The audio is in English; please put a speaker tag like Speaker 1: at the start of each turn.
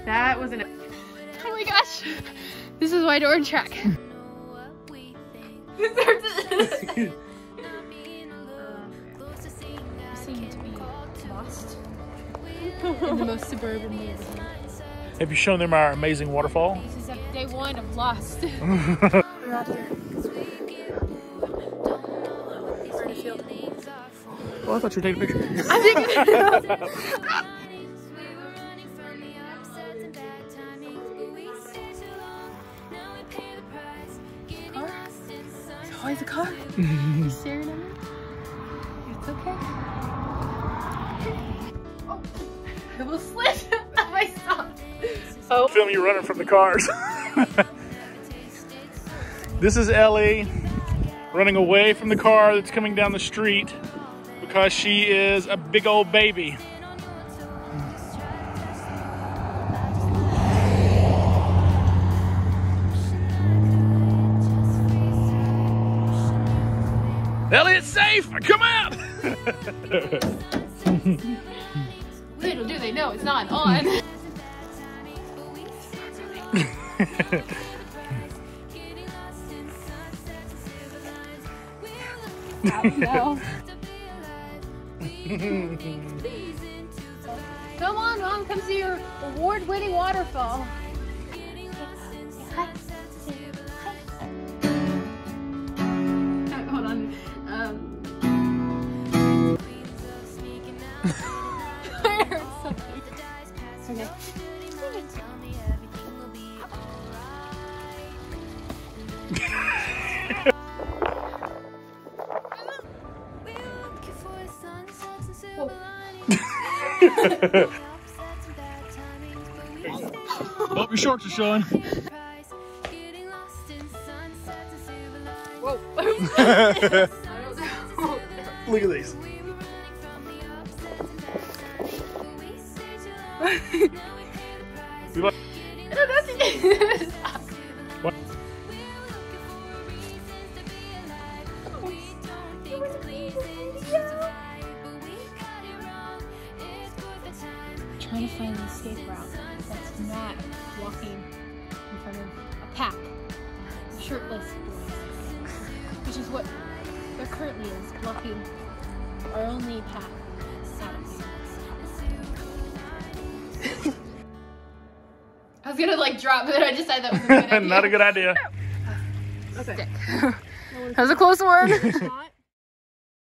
Speaker 1: That was an. Oh my gosh! This is White Orange Track. You seem to be lost in the most suburban neighborhood.
Speaker 2: Have you shown them our amazing waterfall?
Speaker 1: This is day one of Lost. We're out here. We're in a field.
Speaker 2: Well, I thought you were taking a picture.
Speaker 1: I'm taking a Always a car. You staring at me? It's okay. Oh, I will slip if I stop. Oh.
Speaker 2: Film you running from the cars. This is Ellie running away from the car that's coming down the street because she is a big old baby. Ellie, it's safe! Come out!
Speaker 1: Little do they know it's not on. No. Come on, Mom, come see your award-winning waterfall. Hold on. I heard something. Okay.
Speaker 2: Oh, your shorts are showing.
Speaker 1: Whoa.
Speaker 2: Look at these.
Speaker 1: What? Trying to find an escape route that's not walking in front of a pack of shirtless boys, which is what there currently is, blocking our only path out of here. I was gonna like drop, but then I decided that was a good idea.
Speaker 2: Not a good idea.
Speaker 1: Okay. That was a close one.